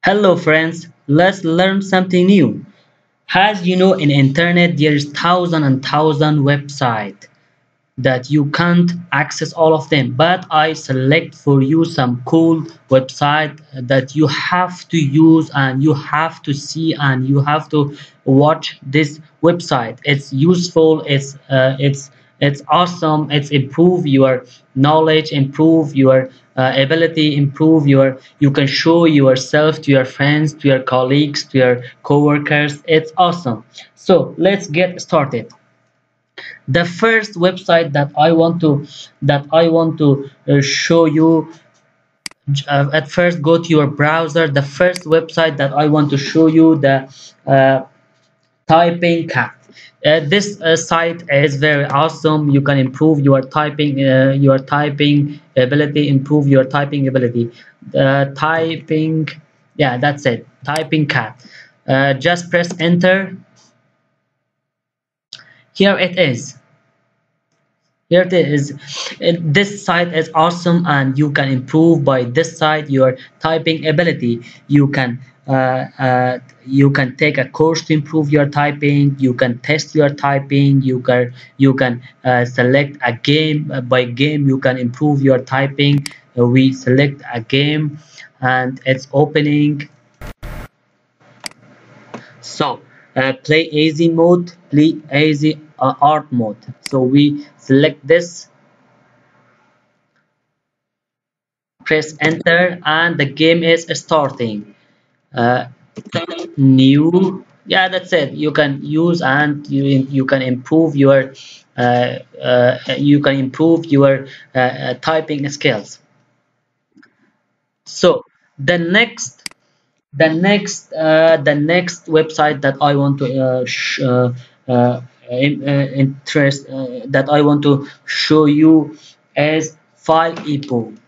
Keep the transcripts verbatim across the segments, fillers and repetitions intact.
Hello friends, let's learn something new. As you know, in internet there is thousand and thousand website that you can't access all of them, but I select for you some cool website that you have to use and you have to see and you have to watch this website. It's useful, it's uh, it's it's awesome, it's improve your knowledge, improve your uh, ability, improve your you can show yourself to your friends, to your colleagues, to your co-workers. It's awesome. So let's get started. The first website that I want to that I want to uh, show you, uh, at first go to your browser. The first website that I want to show you, the uh, typing cat. Uh, this uh, site is very awesome. You can improve your typing uh, your typing ability, improve your typing ability. Uh, typing, yeah, that's it. Typing cat. Uh, just press enter. Here it is. Here it is. It- This site is awesome, and you can improve by this site your typing ability. You can uh, uh, you can take a course to improve your typing. You can test your typing. You can you can uh, select a game. Uh, by game you can improve your typing. Uh, we select a game, and it's opening. So uh, play easy mode, play easy uh, art mode. So we select this, press enter, and the game is starting. uh, New, yeah, that's it. You can use and you you can improve your uh, uh, you can improve your uh, uh, typing skills. So the next the next uh, the next website that I want to uh, sh uh, uh, in, uh, interest uh, that I want to show you is FileEpo.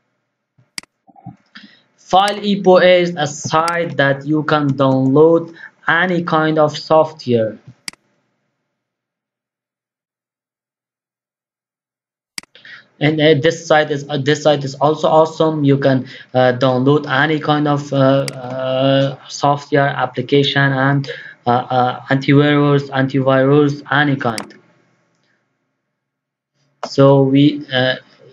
FileEpo is a site that you can download any kind of software. And uh, this site is uh, this site is also awesome. You can uh, download any kind of uh, uh, software application and uh, uh, antivirus, antivirus, any kind. So we uh,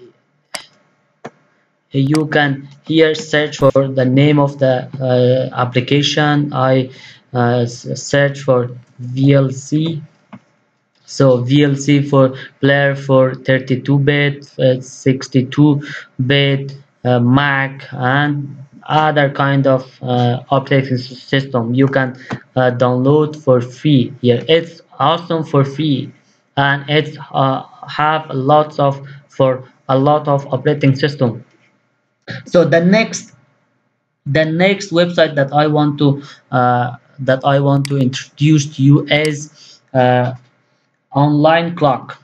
you can here search for the name of the uh, application. I uh, search for V L C. So V L C for player for thirty-two bit, uh, sixty-two bit, uh, Mac, and other kind of uh, operating system you can uh, download for free here. It's awesome for free, and it's uh, have lots of for a lot of operating system. So the next the next website that I want to uh, that I want to introduce to you is uh, online clock.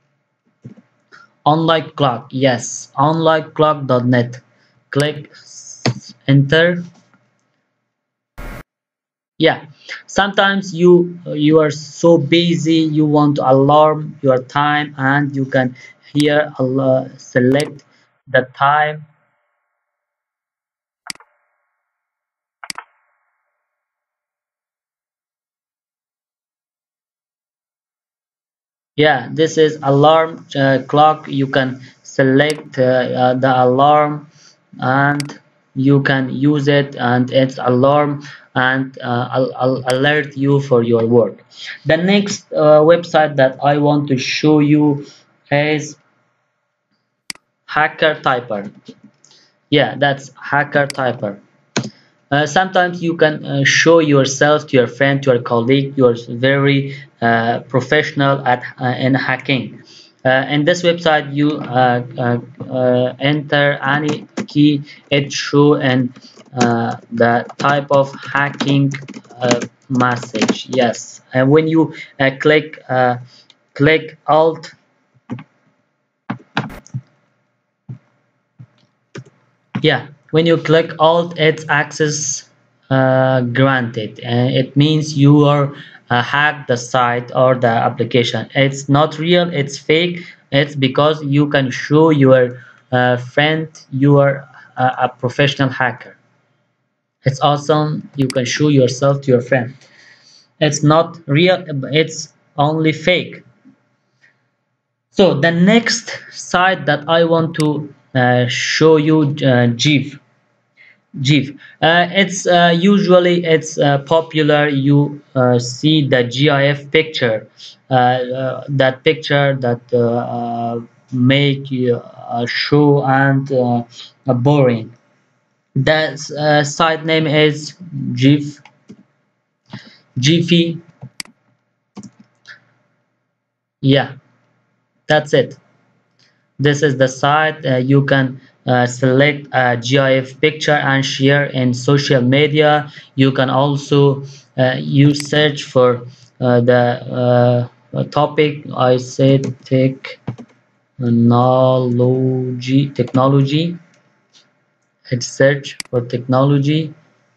Online clock, yes, online clock dot net. Click enter. Yeah, sometimes you you are so busy, you want to alarm your time, and you can here uh, select the time. Yeah, this is alarm uh, clock. You can select uh, uh, the alarm, and you can use it, and it's alarm, and uh, I'll, I'll alert you for your work. The next uh, website that I want to show you is Hacker Typer. Yeah, that's Hacker Typer. Uh, sometimes you can uh, show yourself to your friend, to your colleague. You are very uh, professional at uh, in hacking. Uh, in this website, you uh, uh, uh, enter any key. It show and uh, the type of hacking uh, message. Yes, and when you uh, click uh, click Alt, yeah, when you click Alt, it's access uh, granted, and it means you are uh, hacked the site or the application. It's not real, it's fake. It's because you can show your uh, friend you are a, a professional hacker. It's awesome. You can show yourself to your friend. It's not real, it's only fake. So the next site that I want to uh, show you, uh, GIF. GIF. Uh, it's uh, usually it's uh, popular. You uh, see the GIF picture, uh, uh, that picture that uh, uh, make you uh, show and uh, boring. That uh, site name is GIF, Giphy. Yeah, that's it. This is the site. Uh, you can uh, select a GIF picture and share in social media. You can also uh, use search for uh, the uh, topic. I said technology. Technology. Hit search for technology.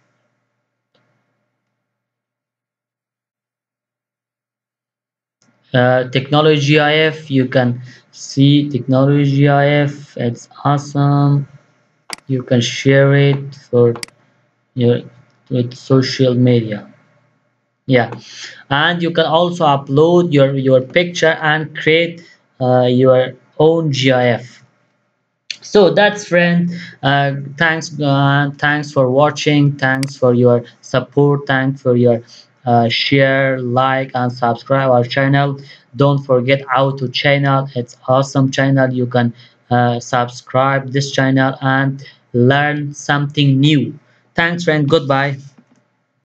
Uh, technology GIF. You can see technology GIF. It's awesome. You can share it for your with social media. Yeah, and you can also upload your your picture and create uh, your own GIF. So that's friend. Uh, thanks uh, thanks for watching. Thanks for your support. Thanks for your uh, share, like, and subscribe our channel. Don't forget our channel. It's awesome channel. You can uh, subscribe this channel and learn something new. Thanks friend. Goodbye.